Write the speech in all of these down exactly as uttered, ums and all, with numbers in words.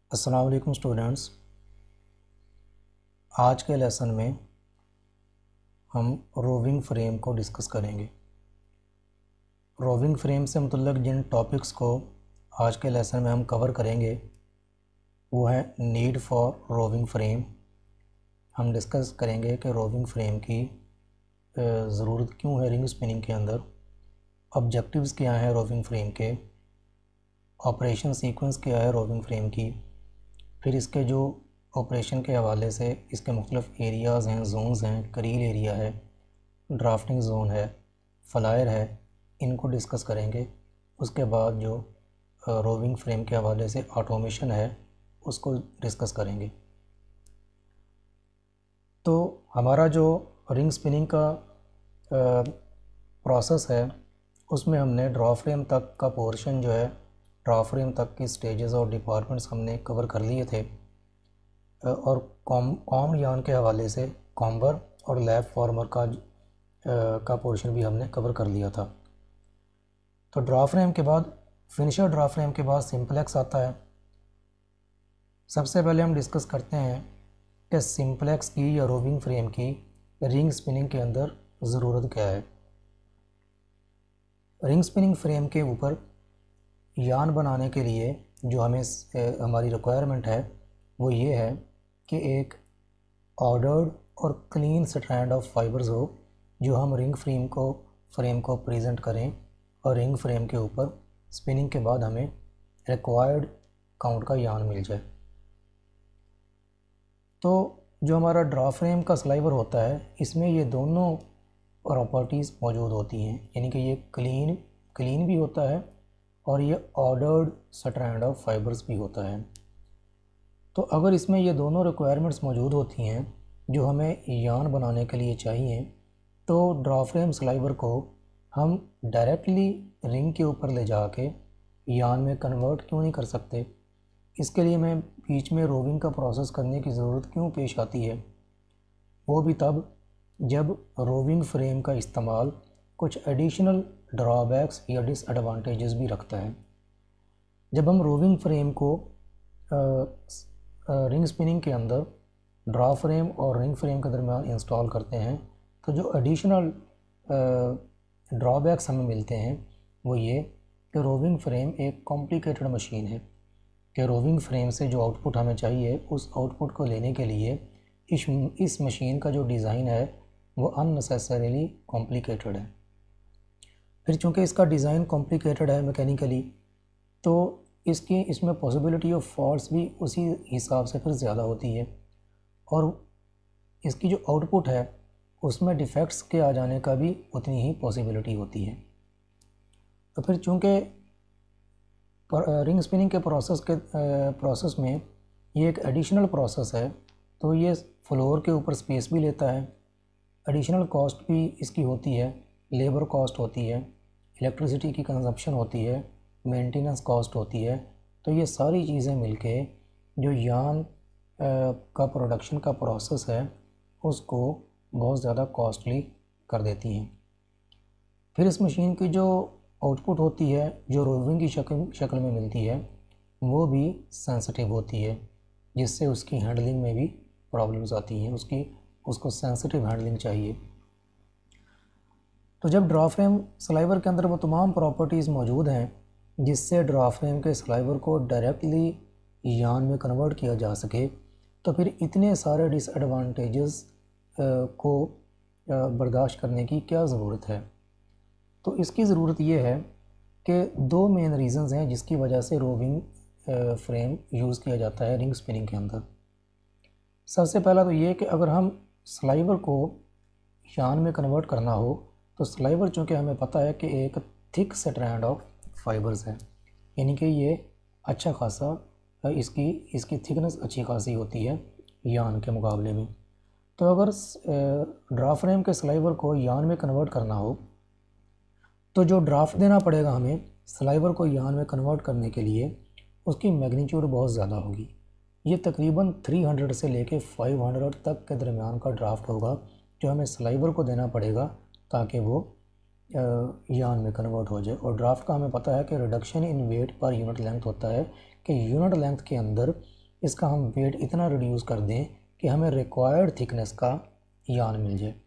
अस्सलाम वालेकुम स्टूडेंट्स। आज के लेसन में हम रोविंग फ्रेम को डिस्कस करेंगे। रोविंग फ्रेम से मुतल्लिक़ जिन टॉपिक्स को आज के लेसन में हम कवर करेंगे वो है नीड फॉर रोविंग फ्रेम। हम डिस्कस करेंगे कि रोविंग फ्रेम की ज़रूरत क्यों है रिंग स्पिनिंग के अंदर, ऑब्जेक्टिव्स क्या हैं रोविंग फ्रेम के, ऑपरेशन सीक्वेंस क्या है रोविंग फ्रेम की, फिर इसके जो ऑपरेशन के हवाले से इसके मुख्तलिफ एरियाज़ हैं, जोन्स हैं, करील एरिया है, ड्राफ्टिंग जोन है, फ्लायर है, इनको डिस्कस करेंगे। उसके बाद जो रोविंग फ्रेम के हवाले से ऑटोमेशन है उसको डिस्कस करेंगे। तो हमारा जो रिंग स्पिनिंग का प्रोसेस है उसमें हमने ड्रॉ फ्रेम तक का पोर्शन जो है, ड्रॉ फ्रेम तक की स्टेजेस और डिपार्टमेंट्स हमने कवर कर लिए थे और कॉम कॉम यान के हवाले से कॉम्बर और लैब फॉर्मर का का पोर्शन भी हमने कवर कर लिया था। तो ड्रॉ फ्रेम के बाद फिनिशर ड्रॉ फ्रेम के बाद सिंपलेक्स आता है। सबसे पहले हम डिस्कस करते हैं कि सिंपलेक्स की या रोविंग फ्रेम की रिंग स्पिनिंग के अंदर ज़रूरत क्या है। रिंग स्पिनिंग फ्रेम के ऊपर यान बनाने के लिए जो हमें हमारी रिक्वायरमेंट है वो ये है कि एक ऑर्डर्ड और क्लीन स्ट्रैंड ऑफ फाइबर्स हो जो हम रिंग फ्रेम को फ्रेम को प्रेजेंट करें और रिंग फ्रेम के ऊपर स्पिनिंग के बाद हमें रिक्वायर्ड काउंट का यान मिल जाए। तो जो हमारा ड्रॉ फ्रेम का स्लाइवर होता है इसमें ये दोनों प्रॉपर्टीज़ मौजूद होती हैं, यानी कि ये क्लीन क्लीन भी होता है और ये ऑर्डर्ड स्ट्रैंड ऑफ फाइबर्स भी होता है। तो अगर इसमें ये दोनों रिक्वायरमेंट्स मौजूद होती हैं जो हमें यान बनाने के लिए चाहिए, तो ड्रॉ फ्रेम स्लाइवर को हम डायरेक्टली रिंग के ऊपर ले जाके यान में कन्वर्ट क्यों नहीं कर सकते। इसके लिए हमें बीच में रोविंग का प्रोसेस करने की ज़रूरत क्यों पेश आती है, वो भी तब जब रोविंग फ्रेम का इस्तेमाल कुछ एडिशनल ड्रॉबैक्स या डिसएडवांटेजेस भी रखता है। जब हम रोविंग फ्रेम को रिंग स्पिनिंग के अंदर ड्रॉ फ्रेम और रिंग फ्रेम के दरमियान इंस्टॉल करते हैं तो जो एडिशनल ड्रॉबैक्स हमें मिलते हैं वो ये कि रोविंग फ्रेम एक कॉम्प्लिकेटेड मशीन है कि रोविंग फ्रेम से जो आउटपुट हमें चाहिए उस आउटपुट को लेने के लिए इस इस मशीन का जो डिज़ाइन है वो अननेसेसरीली कॉम्प्लिकेटेड है। फिर चूँकि इसका डिज़ाइन कॉम्प्लिकेटेड है मैकेनिकली, तो इसकी इसमें पॉसिबिलिटी ऑफ फॉल्ट्स भी उसी हिसाब से फिर ज़्यादा होती है और इसकी जो आउटपुट है उसमें डिफेक्ट्स के आ जाने का भी उतनी ही पॉसिबिलिटी होती है। तो फिर चूँकि रिंग स्पिनिंग के प्रोसेस के प्रोसेस में ये एक एडिशनल प्रोसेस है तो ये फ्लोर के ऊपर स्पेस भी लेता है, एडिशनल कॉस्ट भी इसकी होती है, लेबर कॉस्ट होती है, इलेक्ट्रिसिटी की कंजप्शन होती है, मेंटेनेंस कॉस्ट होती है। तो ये सारी चीज़ें मिलके जो यान का प्रोडक्शन का प्रोसेस है उसको बहुत ज़्यादा कॉस्टली कर देती हैं। फिर इस मशीन की जो आउटपुट होती है जो रोविंग की शक्ल शक्ल में मिलती है वो भी सेंसिटिव होती है, जिससे उसकी हैंडलिंग में भी प्रॉब्लम्स आती हैं, उसकी उसको सेंसिटिव हैंडलिंग चाहिए। तो जब ड्रॉ फ्रेम स्लाइवर के अंदर वो तमाम प्रॉपर्टीज़ मौजूद हैं जिससे ड्रॉ फ्रेम के स्लाइवर को डायरेक्टली यान में कन्वर्ट किया जा सके, तो फिर इतने सारे डिसएडवांटेजेस को बर्दाश्त करने की क्या ज़रूरत है। तो इसकी ज़रूरत ये है कि दो मेन रीज़न्स हैं जिसकी वजह से रोविंग फ्रेम यूज़ किया जाता है रिंग स्पिनिंग के अंदर। सबसे पहला तो ये कि अगर हम स्लाइवर को यान में कन्वर्ट करना हो तो स्लाइवर चूँकि हमें पता है कि एक थिक स्ट्रैंड ऑफ फाइबर्स है, यानी कि ये अच्छा खासा इसकी इसकी थिकनेस अच्छी खासी होती है यान के मुकाबले में। तो अगर ड्रॉ फ्रेम के स्लाइवर को यान में कन्वर्ट करना हो तो जो ड्राफ्ट देना पड़ेगा हमें स्लाइवर को यान में कन्वर्ट करने के लिए उसकी मैग्नीट्यूड बहुत ज़्यादा होगी। ये तकरीबन तीन सौ से लेके पाँच सौ तक के दरमियान का ड्राफ्ट होगा जो हमें स्लाइवर को देना पड़ेगा ताकि वो यान में कन्वर्ट हो जाए। और ड्राफ्ट का हमें पता है कि reduction in weight per unit length होता है कि यूनिट लेंथ के अंदर इसका हम वेट इतना रिड्यूस कर दें कि हमें रिक्वायर्ड थिकनेस का यान मिल जाए।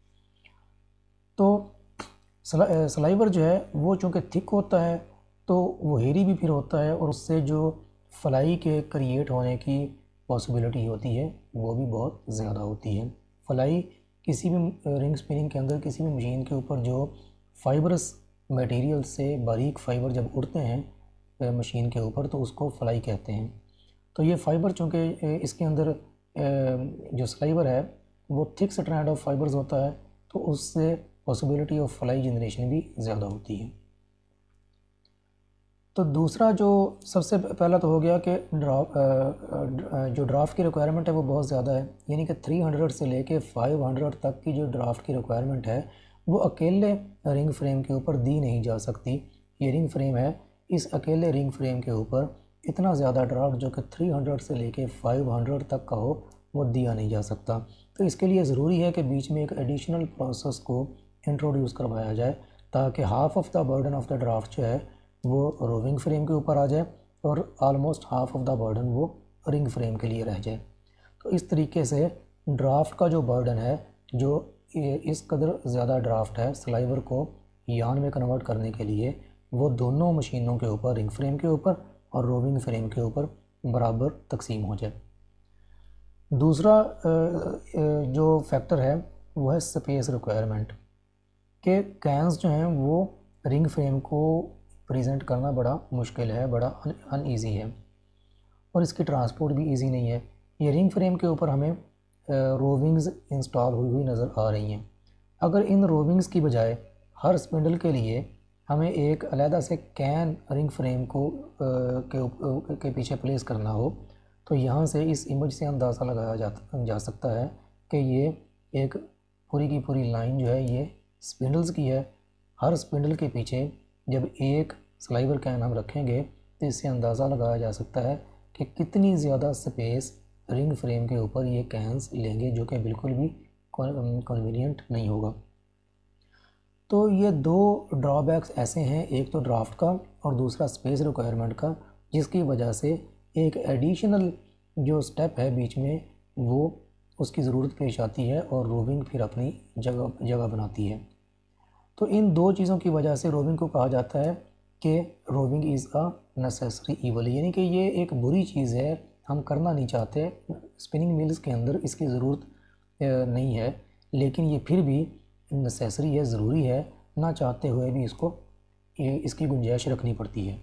तो स्लाइवर जो है वो चूँकि थिक होता है तो वो हेरी भी फिर होता है, और उससे जो फ्लाई के क्रिएट होने की पॉसिबिलिटी होती है वो भी बहुत ज़्यादा होती है। फ्लाई किसी भी रिंग स्पिनिंग के अंदर किसी भी मशीन के ऊपर जो फाइबरस मटेरियल से बारीक फाइबर जब उड़ते हैं मशीन के ऊपर तो उसको फ्लाई कहते हैं। तो ये फाइबर चूँकि इसके अंदर जो स्लाइवर है वो थिक स्ट्रैंड ऑफ फाइबर्स होता है तो उससे पॉसिबिलिटी ऑफ फ्लाई जनरेशन भी ज़्यादा होती है। तो दूसरा जो सबसे पहला तो हो गया कि ड्राफ्ट जो ड्राफ्ट की रिक्वायरमेंट है वो बहुत ज़्यादा है, यानी कि तीन सौ से लेके पाँच सौ तक की जो ड्राफ्ट की रिक्वायरमेंट है वो अकेले रिंग फ्रेम के ऊपर दी नहीं जा सकती। ये रिंग फ्रेम है, इस अकेले रिंग फ्रेम के ऊपर इतना ज़्यादा ड्राफ्ट जो कि तीन सौ से लेके पाँच सौ तक का हो वो दिया नहीं जा सकता। तो इसके लिए ज़रूरी है कि बीच में एक एडिशनल प्रोसेस को इंट्रोड्यूस करवाया जाए ताकि half of the burden of the draft जो है वो रोविंग फ्रेम के ऊपर आ जाए और almost half of the burden वो रिंग फ्रेम के लिए रह जाए। तो इस तरीके से ड्राफ्ट का जो बर्डन है, जो इस कदर ज़्यादा ड्राफ्ट है स्लाइवर को यान में कन्वर्ट करने के लिए, वो दोनों मशीनों के ऊपर रिंग फ्रेम के ऊपर और रोविंग फ्रेम के ऊपर बराबर तकसीम हो जाए। दूसरा जो फैक्टर है वो है स्पेस रिक्वायरमेंट, के कैंस जो हैं वो रिंग फ्रेम को प्रेजेंट करना बड़ा मुश्किल है, बड़ा अनईज़ी है और इसकी ट्रांसपोर्ट भी इजी नहीं है। ये रिंग फ्रेम के ऊपर हमें रोविंग्स इंस्टॉल हुई हुई नज़र आ रही हैं। अगर इन रोविंग्स की बजाय हर स्पिंडल के लिए हमें एक अलहदा से कैन रिंग फ्रेम को आ, के, के पीछे प्लेस करना हो तो यहाँ से इस इमेज से अंदाज़ा लगाया जा, जा सकता है कि ये एक पूरी की पूरी लाइन जो है ये स्पिंडल्स की है। हर स्पिंडल के पीछे जब एक स्लाइवर कैन हम रखेंगे तो इससे अंदाज़ा लगाया जा सकता है कि कितनी ज़्यादा स्पेस रिंग फ्रेम के ऊपर ये कैन्स लेंगे, जो कि बिल्कुल भी कन्वीनियंट नहीं होगा। तो ये दो ड्रॉबैक्स ऐसे हैं, एक तो ड्राफ्ट का और दूसरा स्पेस रिक्वायरमेंट का, जिसकी वजह से एक एडिशनल जो स्टेप है बीच में वो उसकी ज़रूरत पेश आती है और रोविंग फिर अपनी जगह जगह बनाती है। तो इन दो चीज़ों की वजह से रोविंग को कहा जाता है कि roving is a necessary evil, यानी कि ये एक बुरी चीज़ है, हम करना नहीं चाहते। स्पिनिंग मिल्स के अंदर इसकी ज़रूरत नहीं है, लेकिन ये फिर भी नेसेसरी है, ज़रूरी है, ना चाहते हुए भी इसको इसकी गुंजाइश रखनी पड़ती है।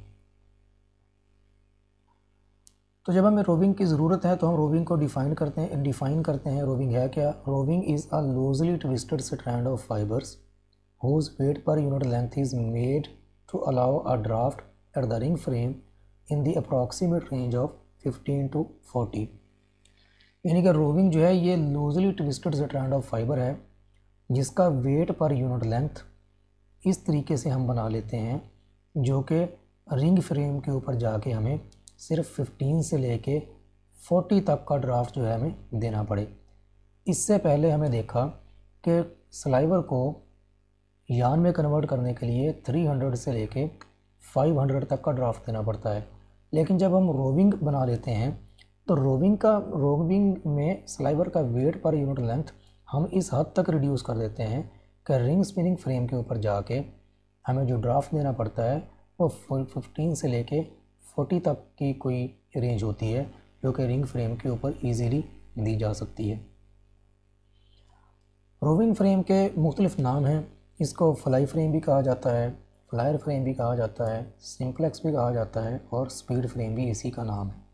तो जब हमें रोविंग की ज़रूरत है तो हम रोविंग को डिफ़ाइन करते हैं डिफ़ाइन करते हैं रोविंग है क्या? Roving is a loosely twisted strand of fibres whose weight per unit length is made to allow a draft at the ring frame in the approximate range of fifteen to forty. यानी कि roving जो है ये loosely twisted strand of fibre है जिसका wait per unit length इस तरीके से हम बना लेते हैं जो कि रिंग फ्रेम के ऊपर जाके हमें सिर्फ फिफ्टीन से लेके फोर्टी तक का ड्राफ्ट जो है हमें देना पड़े। इससे पहले हमें देखा कि स्लाइवर को यान में कन्वर्ट करने के लिए तीन सौ से लेके पाँच सौ तक का ड्राफ्ट देना पड़ता है, लेकिन जब हम रोविंग बना लेते हैं तो रोविंग का रोविंग में स्लाइवर का वेट पर यूनिट लेंथ हम इस हद तक रिड्यूस कर देते हैं कि रिंग स्पिनिंग फ्रेम के ऊपर जाके हमें जो ड्राफ्ट देना पड़ता है वो फिफ्टीन से लेके फोर्टी तक की कोई रेंज होती है जो कि रिंग फ्रेम के ऊपर ईजीली दी जा सकती है। रोविंग फ्रेम के मुख्तलिफ नाम हैं, इसको फ्लाई फ्रेम भी कहा जाता है, फ्लायर फ्रेम भी कहा जाता है, सिंप्लेक्स भी कहा जाता है और स्पीड फ्रेम भी इसी का नाम है।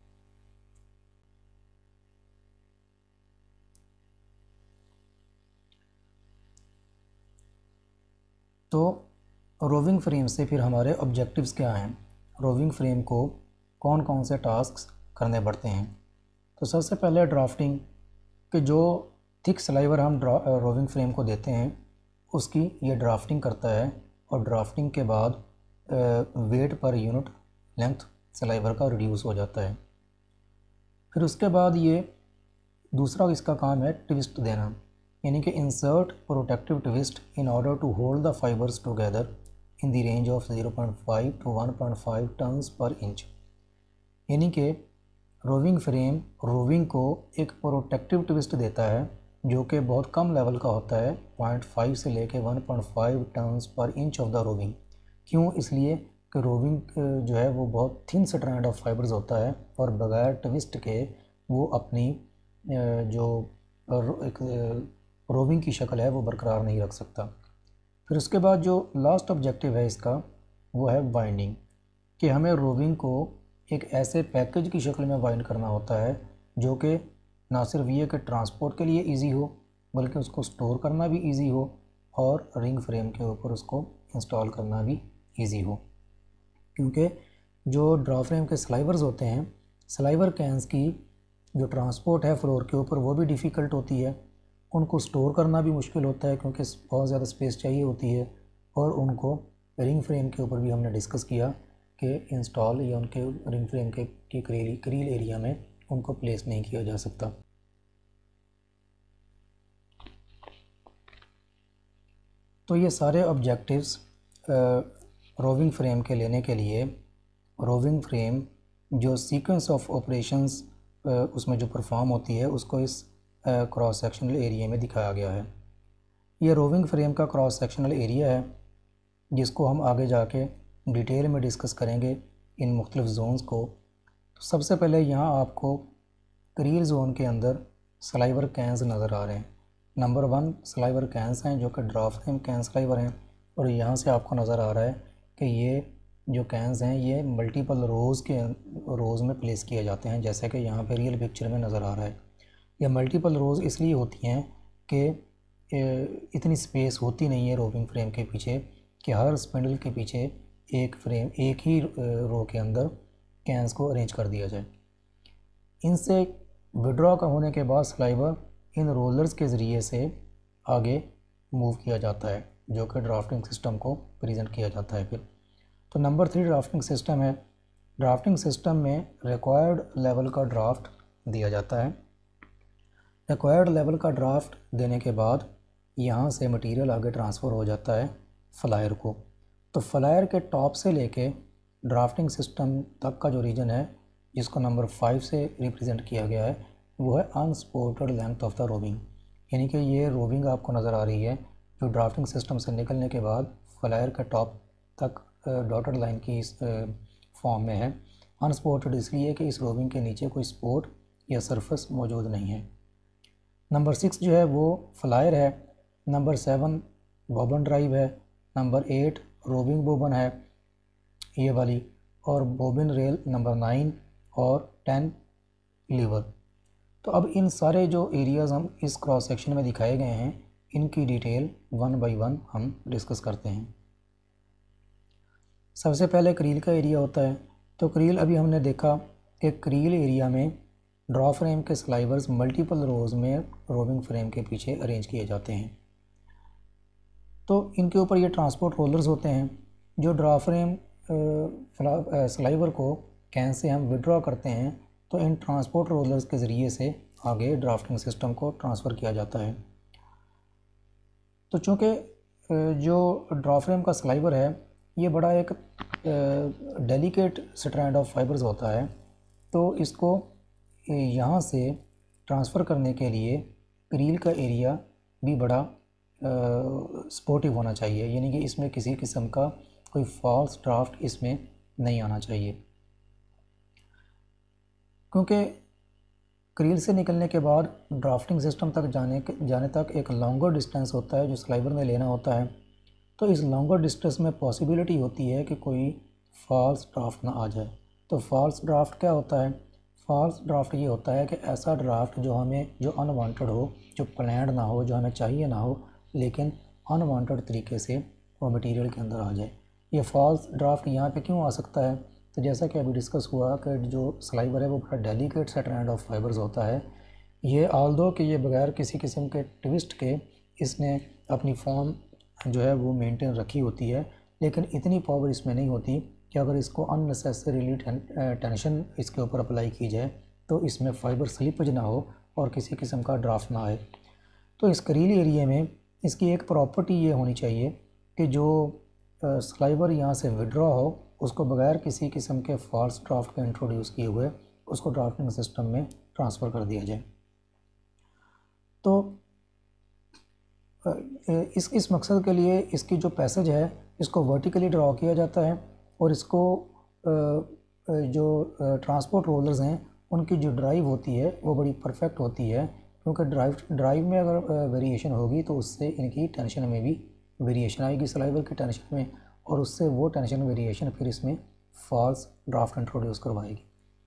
तो रोविंग फ्रेम से फिर हमारे ऑब्जेक्टिव्स क्या हैं, रोविंग फ्रेम को कौन कौन से टास्क करने पड़ते हैं। तो सबसे पहले ड्राफ्टिंग, कि जो थिक स्लाइवर हम रोविंग फ्रेम को देते हैं उसकी ये ड्राफ्टिंग करता है और ड्राफ्टिंग के बाद weight per unit length sliver का रिड्यूस हो जाता है। फिर उसके बाद ये दूसरा इसका काम है ट्विस्ट देना, यानी कि insert protective twist in order to hold the fibres together in the range of zero point five to one point five turns per inch. यानी कि रोविंग फ्रेम रोविंग को एक प्रोटेक्टिव ट्विस्ट देता है जो कि बहुत कम लेवल का होता है, पॉइंट फाइव से लेके one point five turns per inch of the roving. क्यों? इसलिए कि रोविंग जो है वो बहुत थिन स्ट्रैंड ऑफ फाइबर्स होता है और बगैर ट्विस्ट के वो अपनी जो एक रोविंग की शक्ल है वो बरकरार नहीं रख सकता। फिर उसके बाद जो लास्ट ऑब्जेक्टिव है इसका वो है बाइंडिंग, कि हमें रोविंग को एक ऐसे पैकेज की शक्ल में बाइंड करना होता है जो कि ना सिर्फ ये कि ट्रांसपोर्ट के लिए इजी हो बल्कि उसको स्टोर करना भी इजी हो और रिंग फ्रेम के ऊपर उसको इंस्टॉल करना भी इजी हो। क्योंकि जो ड्रा फ्रेम के स्लाइवर्स होते हैं, स्लाइवर कैंस की जो ट्रांसपोर्ट है फ्लोर के ऊपर वो भी डिफ़िकल्ट होती है, उनको स्टोर करना भी मुश्किल होता है क्योंकि बहुत ज़्यादा स्पेस चाहिए होती है, और उनको रिंग फ्रेम के ऊपर भी हमने डिस्कस किया कि इंस्टॉल या उनके रिंग फ्रेम के की क्रील क्रील एरिया में उनको प्लेस नहीं किया जा सकता। तो ये सारे ऑब्जेक्टिव्स रोविंग फ्रेम के लेने के लिए रोविंग फ्रेम जो सीक्वेंस ऑफ ऑपरेशंस उसमें जो परफॉर्म होती है उसको इस क्रॉस सेक्शनल एरिया में दिखाया गया है। ये रोविंग फ्रेम का क्रॉस सेक्शनल एरिया है जिसको हम आगे जाके डिटेल में डिस्कस करेंगे इन मुख्तलिफ जोन्स को। तो सबसे पहले यहाँ आपको क्रील जोन के अंदर स्लाइवर कैंस नज़र आ रहे हैं। नंबर वन स्लाइवर कैंस हैं जो कि ड्रा फ्रेम कैन स्लाइवर हैं, और यहाँ से आपको नज़र आ रहा है कि ये जो कैंस हैं ये मल्टीपल रोज़ के रोज़ में प्लेस किए जाते हैं, जैसे कि यहाँ पे रियल पिक्चर में नज़र आ रहा है। ये मल्टीपल रोज़ इसलिए होती हैं कि इतनी स्पेस होती नहीं है रोविंग फ्रेम के पीछे कि हर स्पिंडल के पीछे एक फ्रेम एक ही रो के अंदर कैंस को अरेंज कर दिया जाए। इनसे विड्रॉ का होने के बाद स्लाइवर इन रोलर्स के ज़रिए से आगे मूव किया जाता है जो कि ड्राफ्टिंग सिस्टम को प्रेजेंट किया जाता है। फिर तो नंबर थ्री ड्राफ्टिंग सिस्टम है। ड्राफ्टिंग सिस्टम में रिक्वायर्ड लेवल का ड्राफ्ट दिया जाता है। रिक्वायर्ड लेवल का ड्राफ्ट देने के बाद यहाँ से मटेरियल आगे ट्रांसफ़र हो जाता है फ्लायर को। तो फ्लायर के टॉप से लेके ड्राफ्टिंग सिस्टम तक का जो रीजन है जिसको नंबर फाइव से रिप्रेजेंट किया गया है वो है unsupported length of the roving, यानी कि ये रोविंग आपको नज़र आ रही है जो ड्राफ्टिंग सिस्टम से निकलने के बाद फ्लायर के टॉप तक डॉटेड लाइन की इस फॉर्म में है। अनसपोर्टेड इसलिए कि इस रोविंग के नीचे कोई स्पोर्ट या सरफेस मौजूद नहीं है। नंबर सिक्स जो है वो फ्लायर है। नंबर सेवन बोबन ड्राइव है। नंबर एट रोविंग बोबन है ये वाली, और बोबिन रेल नंबर नाइन और टेन लीवर। तो अब इन सारे जो एरियाज़ हम इस क्रॉस सेक्शन में दिखाए गए हैं इनकी डिटेल वन बाय वन हम डिस्कस करते हैं। सबसे पहले क्रील का एरिया होता है। तो क्रील अभी हमने देखा कि क्रील एरिया में ड्रा फ्रेम के स्लाइवर्स मल्टीपल रोज़ में रोविंग फ्रेम के पीछे अरेंज किए जाते हैं। तो इनके ऊपर ये ट्रांसपोर्ट रोलर्स होते हैं जो ड्रा फ्रेम स्लाइवर को कैन से हम विड्रॉ करते हैं, तो इन ट्रांसपोर्ट रोलर्स के ज़रिए से आगे ड्राफ्टिंग सिस्टम को ट्रांसफ़र किया जाता है। तो चूँकि जो ड्रा फ्रेम का स्लाइवर है ये बड़ा एक डेलिकेट स्ट्रैंड ऑफ फाइबर्स होता है, तो इसको यहाँ से ट्रांसफ़र करने के लिए क्रील का एरिया भी बड़ा सपोर्टिव होना चाहिए, यानी कि इसमें किसी किस्म का कोई फॉल्स ड्राफ्ट इसमें नहीं आना चाहिए। क्योंकि क्रील से निकलने के बाद ड्राफ्टिंग सिस्टम तक जाने जाने तक एक लॉन्गर डिस्टेंस होता है जो स्लाइवर ने लेना होता है। तो इस लॉन्गर डिस्टेंस में पॉसिबिलिटी होती है कि कोई फॉल्स ड्राफ्ट ना आ जाए। तो फॉल्स ड्राफ्ट क्या होता है? फॉल्स ड्राफ्ट ये होता है कि ऐसा ड्राफ्ट जो हमें जो अनवांटेड हो, जो प्लान्ड ना हो, जो हमें चाहिए ना हो, लेकिन अनवांटेड तरीके से वो मटेरियल के अंदर आ जाए। ये फॉल्स ड्राफ्ट यहाँ पे क्यों आ सकता है? तो जैसा कि अभी डिस्कस हुआ कि जो स्लाइवर है वो बड़ा डेलिकेट स्ट्रैंड ऑफ फाइबर्स होता है। ये ऑल्दो कि ये बगैर किसी किस्म के ट्विस्ट के इसने अपनी फॉर्म जो है वो मेंटेन रखी होती है, लेकिन इतनी पावर इसमें नहीं होती कि अगर इसको अननेसेसरीली टेंशन इसके ऊपर अप्लाई की जाए तो इसमें फ़ाइबर स्लिपज ना हो और किसी किस्म का ड्राफ्ट ना आए। तो इस क्रील एरिया में इसकी एक प्रॉपर्टी ये होनी चाहिए कि जो स्लाइवर यहाँ से विड्रॉ हो उसको बगैर किसी किस्म के फॉल्स ड्राफ्ट के इंट्रोड्यूस किए हुए उसको ड्राफ्टिंग सिस्टम में ट्रांसफ़र कर दिया जाए। तो इस इस मकसद के लिए इसकी जो पैसेज है इसको वर्टिकली ड्रॉ किया जाता है और इसको जो ट्रांसपोर्ट रोलर्स हैं उनकी जो ड्राइव होती है वो बड़ी परफेक्ट होती है, क्योंकि ड्राइव ड्राइव में अगर वेरिएशन होगी तो उससे इनकी टेंशन में भी वेरिएशन आएगी, सलाइवर की टेंशन में, और उससे वो टेंशन वेरिएशन फिर इसमें फॉल्स ड्राफ्ट इंट्रोड्यूस करवाएगी।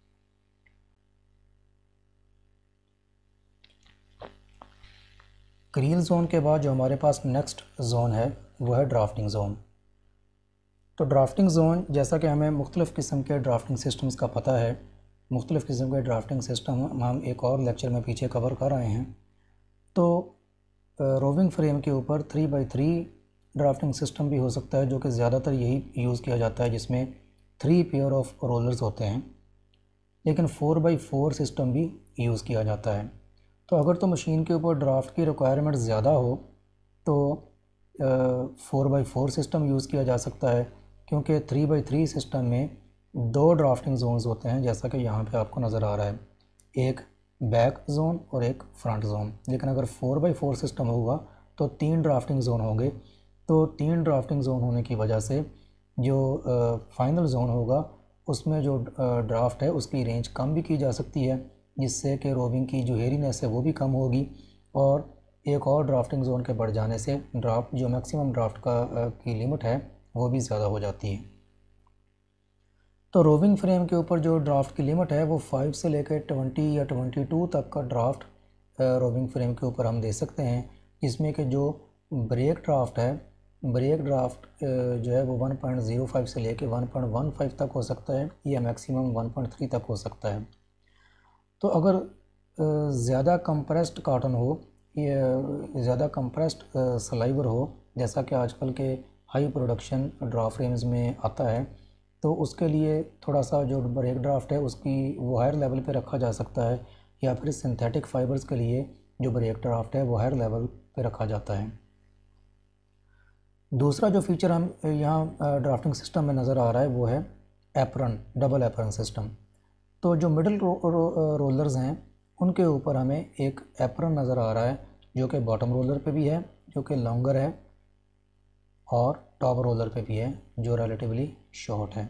क्रील जोन के बाद जो हमारे पास नेक्स्ट जोन है वो है ड्राफ्टिंग जोन। तो ड्राफ्टिंग जोन, जैसा कि हमें मुख्तलिफ़ किस्म के ड्राफ्टिंग सिस्टम्स का पता है, मुख्तलिफ़ किस्म के ड्राफ्टिंग सिस्टम हम एक और लेक्चर में पीछे कवर कर रहे हैं। तो रोविंग फ्रेम के ऊपर three by three drafting system भी हो सकता है, जो कि ज़्यादातर यही यूज़ किया जाता है, जिसमें थ्री पेयर ऑफ रोलर्स होते हैं, लेकिन फोर बाई फोर सिस्टम भी यूज़ किया जाता है। तो अगर तो मशीन के ऊपर ड्राफ्ट की रिक्वायरमेंट ज़्यादा हो तो four by four system use किया जा सकता है, क्योंकि थ्री बाई थ्री सिस्टम में दो ड्राफ्टिंग जोन्स होते हैं, जैसा कि यहाँ पे आपको नज़र आ रहा है, एक बैक जोन और एक फ्रंट जोन। लेकिन अगर फोर बाई फोर सिस्टम होगा तो तीन ड्राफ्टिंग जोन होंगे। तो तीन ड्राफ्टिंग जोन होने की वजह से जो फाइनल जोन होगा उसमें जो ड्राफ्ट है उसकी रेंज कम भी की जा सकती है, जिससे कि रोविंग की जो हेरीनेस है वो भी कम होगी, और एक और ड्राफ्टिंग जोन के बढ़ जाने से ड्राफ्ट जो मैक्सिमम ड्राफ्ट का की लिमिट है वो भी ज़्यादा हो जाती है। तो रोविंग फ्रेम के ऊपर जो ड्राफ्ट की लिमिट है वो फाइव से लेकर ट्वेंटी या ट्वेंटी टू तक का ड्राफ्ट रोविंग फ्रेम के ऊपर हम दे सकते हैं, जिसमें कि जो ब्रेक ड्राफ्ट है, ब्रेक ड्राफ्ट जो है वो वन पॉइंट ज़ीरो फाइव से लेकर वन पॉइंट वन फाइव तक हो सकता है, या मैक्सिमम वन पॉइंट थ्री तक हो सकता है। तो अगर ज़्यादा कंप्रेस्ड कॉटन हो या ज़्यादा कंप्रेस्ड सलाइवर हो, जैसा कि आजकल के हाई प्रोडक्शन ड्रा फ्रेम्स में आता है, तो उसके लिए थोड़ा सा जो ब्रेक ड्राफ्ट है उसकी वो हायर लेवल पे रखा जा सकता है, या फिर सिंथेटिक फाइबर्स के लिए जो ब्रेक ड्राफ्ट है वो हायर लेवल पे रखा जाता है। दूसरा जो फीचर हम यहाँ ड्राफ्टिंग सिस्टम में नज़र आ रहा है वो है एप्रन, डबल एप्रन सिस्टम। तो जो मिडिल रो, रो, रोलर्स हैं उनके ऊपर हमें एक एप्रन नज़र आ रहा है, जो कि बॉटम रोलर पे भी है, जो कि लॉन्गर है, और टॉप रोलर पे भी है, जो रिलेटिवली शॉर्ट है।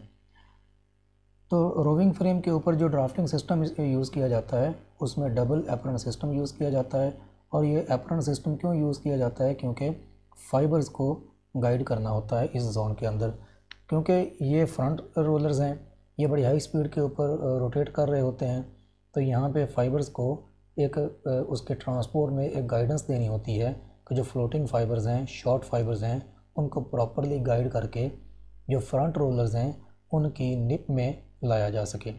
तो रोविंग फ्रेम के ऊपर जो ड्राफ्टिंग सिस्टम यूज़ किया जाता है उसमें डबल एप्रन सिस्टम यूज़ किया जाता है। और ये एप्रन सिस्टम क्यों यूज़ किया जाता है? क्योंकि फाइबर्स को गाइड करना होता है इस जोन के अंदर, क्योंकि ये फ्रंट रोलर्स हैं, ये बड़ी हाई स्पीड के ऊपर रोटेट कर रहे होते हैं। तो यहाँ पे फाइबर्स को एक उसके ट्रांसपोर्ट में एक गाइडेंस देनी होती है कि जो फ्लोटिंग फाइबर्स हैं, शॉर्ट फाइबर्स हैं, उनको प्रॉपरली गाइड करके जो फ्रंट रोलर्स हैं उनकी निप में लाया जा सके।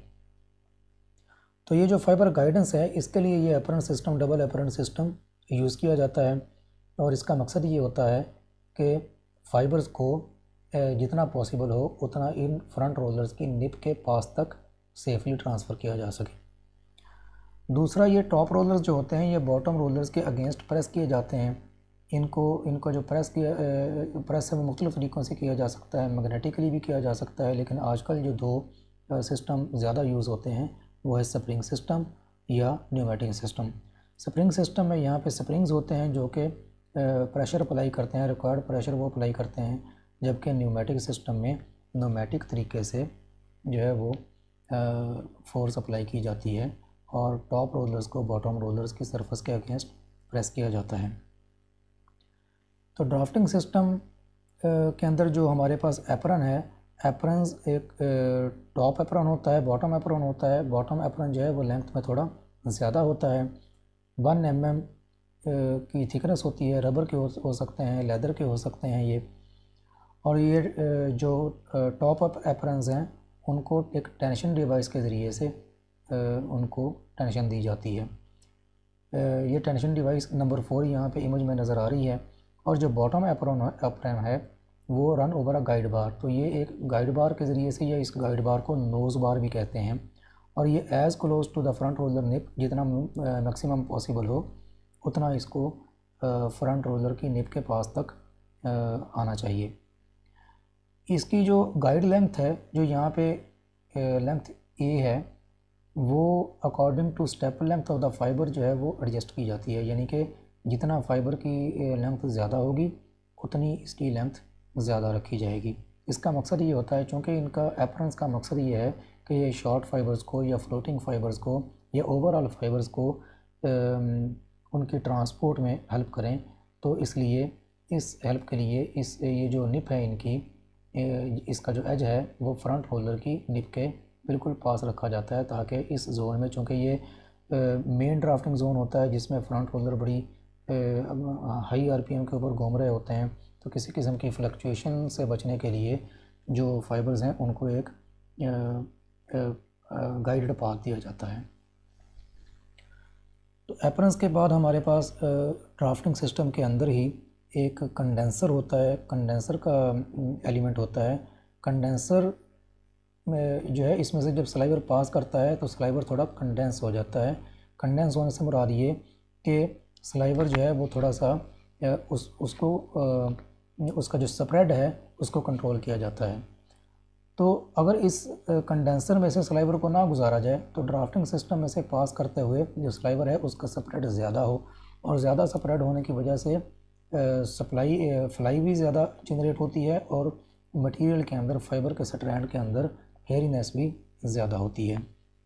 तो ये जो फाइबर गाइडेंस है इसके लिए ये apron system, double apron system use किया जाता है, और इसका मकसद ये होता है कि फाइबर्स को जितना पॉसिबल हो उतना इन फ्रंट रोलर्स की निप के पास तक सेफली ट्रांसफ़र किया जा सके। दूसरा, ये टॉप रोलर्स जो होते हैं ये बॉटम रोलर्स के अगेंस्ट प्रेस किए जाते हैं। इनको इनको जो प्रेस किया प्रेस है वो मुख्तलिफ़ तरीक़ों से किया जा सकता है, मैग्नेटिकली भी किया जा सकता है, लेकिन आजकल जो दो सिस्टम ज़्यादा यूज़ होते हैं वो है स्प्रिंग सिस्टम या न्यूमेटिक सिस्टम। स्प्रिंग सिस्टम में यहाँ पे स्प्रिंग्स होते हैं जो कि प्रेशर अप्लाई करते हैं, रिक्वायर्ड प्रेशर वो अप्लाई करते हैं, जबकि न्यूमेटिक सिस्टम में न्यूमेटिक तरीके से जो है वो फोर्स अप्लाई की जाती है और टॉप रोलर्स को बॉटम रोलर्स की सरफेस के अगेंस्ट प्रेस किया जाता है। तो ड्राफ्टिंग सिस्टम के अंदर जो हमारे पास एप्रन है, एप्रन्स एक टॉप एप्रन होता है, बॉटम एप्रन होता है। बॉटम एप्रन जो है वो लेंथ में थोड़ा ज़्यादा होता है, वन एम एम की थिकनेस होती है, रबर के हो, हो सकते हैं, लेदर के हो सकते हैं ये। और ये जो टॉप अप एप्रन्स हैं उनको एक टेंशन डिवाइस के ज़रिए से उनको टेंशन दी जाती है। ये टेंशन डिवाइस नंबर फोर यहाँ पे इमेज में नज़र आ रही है। और जो बॉटम एप्रन एप्रन है वो run over a guide bar, तो ये एक गाइड बार के ज़रिए से, या इस गाइड बार को नोज़ बार भी कहते हैं, और ये as close to the front roller nip जितना मैक्सिमम पॉसिबल हो उतना इसको फ्रंट रोलर की निप के पास तक आना चाहिए। इसकी जो गाइड लेंथ है, जो यहाँ पे लेंथ ए है, वो according to step length of the fibre जो है वो एडजस्ट की जाती है, यानी कि जितना फाइबर की लेंथ ज़्यादा होगी उतनी इसकी लेंथ ज़्यादा रखी जाएगी। इसका मकसद ये होता है, चूँकि इनका एपरेंस का मकसद ये है कि ये शॉर्ट फाइबर्स को या फ्लोटिंग फाइबर्स को या ओवरऑल फाइबर्स को उनके ट्रांसपोर्ट में हेल्प करें, तो इसलिए इस हेल्प के लिए इस ये जो निप है इनकी, इसका जो एज है वो फ्रंट रोलर की निप के बिल्कुल पास रखा जाता है, ताकि इस जोन में, चूँकि ये मेन ड्राफ्टिंग जोन होता है जिसमें फ्रंट रोलर बड़ी हाई आरपीएम के ऊपर घूम रहे होते हैं, तो किसी किस्म की फ्लक्चुएशन से बचने के लिए जो फाइबर्स हैं उनको एक गाइडेड पाथ दिया जाता है। तो एपरेंस के बाद हमारे पास ड्राफ्टिंग सिस्टम के अंदर ही एक कंडेंसर होता है, कंडेंसर का एलिमेंट होता है। कंडेंसर में जो है, इसमें से जब स्लाइवर पास करता है तो स्लाइवर थोड़ा कंडेंस हो जाता है। कंडेंस होने से मुराद ये कि स्लाइवर जो है वो थोड़ा सा उस उसको उसका जो स्प्रेड है उसको कंट्रोल किया जाता है। तो अगर इस कंडेंसर में से स्लाइवर को ना गुजारा जाए तो ड्राफ्टिंग सिस्टम में से पास करते हुए जो स्लाइवर है उसका स्प्रेड ज़्यादा हो, और ज़्यादा स्प्रेड होने की वजह से सप्लाई फ्लाई भी ज़्यादा जनरेट होती है और मटेरियल के अंदर, फाइबर के स्ट्रैंड के अंदर हेयरीनेस भी ज़्यादा होती है।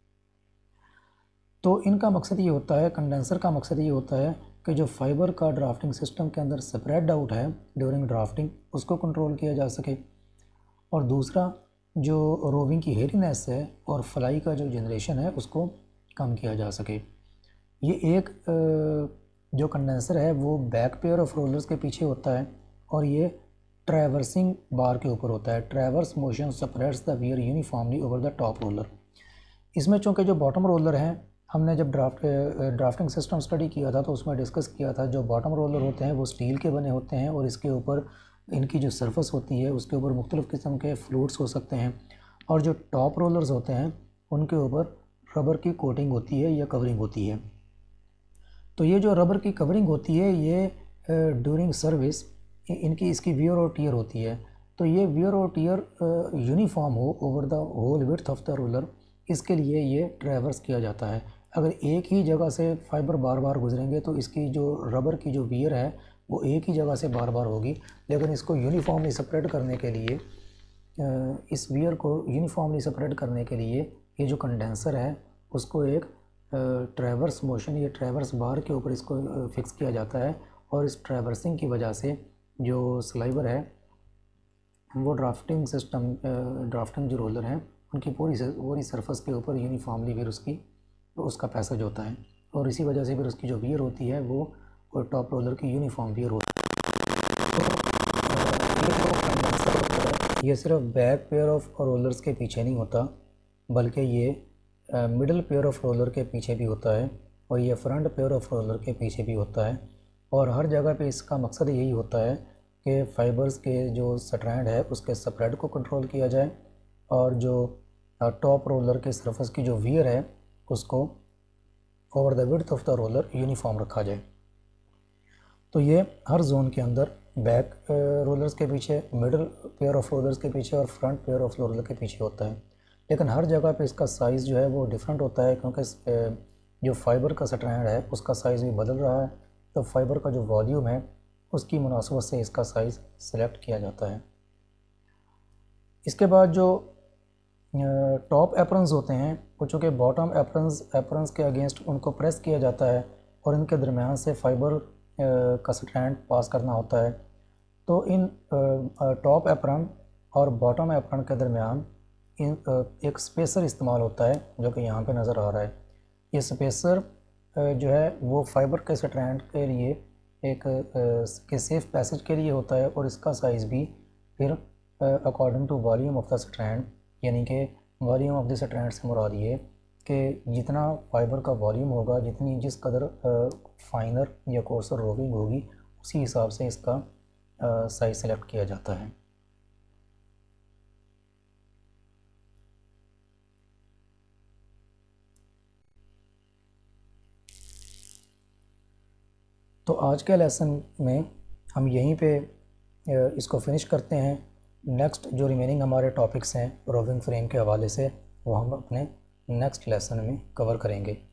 तो इनका मकसद ये होता है, कंडेंसर का मकसद ये होता है कि जो फाइबर का ड्राफ्टिंग सिस्टम के अंदर स्प्रेड आउट है ड्यूरिंग ड्राफ्टिंग उसको कंट्रोल किया जा सके, और दूसरा जो रोविंग की हेयरीनेस है और फ्लाई का जो जनरेशन है उसको कम किया जा सके। ये एक जो कंडेंसर है वो बैक पेयर ऑफ रोलर्स के पीछे होता है और ये ट्रैवर्सिंग बार के ऊपर होता है। Traverse motion spreads the wear uniformly over the top roller. इसमें चूँकि जो बॉटम रोलर हैं, हमने जब ड्राफ्ट ड्राफ्टिंग सिस्टम स्टडी किया था तो उसमें डिस्कस किया था, जो बॉटम रोलर होते हैं वो स्टील के बने होते हैं और इसके ऊपर इनकी जो सरफेस होती है उसके ऊपर मुख्तलिफ़ किस्म के फ्लूइड्स हो सकते हैं, और जो टॉप रोलर्स होते हैं उनके ऊपर रबर की कोटिंग होती है या कवरिंग होती है। तो ये जो रबर की कवरिंग होती है ये ड्यूरिंग सर्विस इनकी इसकी वियर और टीयर होती है। तो ये वियर और टीयर यूनिफॉर्म हो over the whole width of the roller, इसके लिए ये ट्रैवर्स किया जाता है। अगर एक ही जगह से फाइबर बार बार गुजरेंगे तो इसकी जो रबर की जो वियर है वो एक ही जगह से बार बार होगी, लेकिन इसको यूनिफॉर्मली स्प्रेड करने के लिए, इस वियर को यूनिफॉर्मली स्प्रेड करने के लिए ये जो कंडेंसर है उसको एक ट्रैवर्स मोशन या ट्रैवर्स बार के ऊपर इसको फिक्स किया जाता है, और इस ट्रैवर्सिंग की वजह से जो स्लाइवर है वो ड्राफ्टिंग सिस्टम ड्राफ्टिंग जो रोलर हैं उनकी पूरी पूरी सरफेस के ऊपर यूनिफॉर्मली फिर उसकी तो उसका पैसेज होता है, और इसी वजह से फिर उसकी जो वियर होती है वो और टॉप रोलर की यूनिफॉर्म वियर होती है। तो ये जो कंडेंसर होता है ये सिर्फ बैक पेयर ऑफ रोलर्स के पीछे नहीं होता, बल्कि ये मिडल पेयर ऑफ रोलर के पीछे भी होता है, और ये फ्रंट पेयर ऑफ रोलर के पीछे भी होता है। और हर जगह पे इसका मकसद यही होता है कि फाइबर्स के जो स्ट्रैंड है उसके स्प्रेड को कंट्रोल किया जाए, और जो टॉप रोलर के सरफेस की जो वियर है उसको over the width of the roller uniform रखा जाए। तो ये हर जोन के अंदर बैक रोलर्स के पीछे, मिडल पेयर ऑफ रोलर्स के पीछे और फ्रंट पेयर ऑफ रोलर के पीछे होता है, लेकिन हर जगह पे इसका साइज़ जो है वो डिफरेंट होता है, क्योंकि जो फाइबर का स्ट्रैंड है उसका साइज़ भी बदल रहा है, तो फाइबर का जो वॉल्यूम है उसकी मुनासबत से इसका साइज़ सेलेक्ट किया जाता है। इसके बाद जो टॉप एप्रन्स होते हैं वो चूँकि बॉटम एप्रन्स एप्रन्स के अगेंस्ट उनको प्रेस किया जाता है और इनके दरमियान से फाइबर का स्ट्रैंड पास करना होता है, तो इन टॉप एप्रन और बॉटम एप्रन के दरमियान इन एक स्पेसर इस्तेमाल होता है जो कि यहाँ पे नज़र आ रहा है। ये स्पेसर जो है वो फाइबर के स्ट्रैंड के लिए एक के सेफ पैसेज के लिए होता है, और इसका साइज़ भी फिर according to volume of the strand, यानी कि वॉल्यूम ऑफ द स्ट्रैंड से मुराद ये कि जितना फाइबर का वॉल्यूम होगा, जितनी जिस कदर फाइनर या कोर्सर रोविंग होगी उसी हिसाब से इसका साइज़ सेलेक्ट किया जाता है। तो आज के लेसन में हम यहीं पे इसको फिनिश करते हैं। नेक्स्ट जो रिमेनिंग हमारे टॉपिक्स हैं रोविंग फ्रेम के हवाले से वो हम अपने नेक्स्ट लेसन में कवर करेंगे।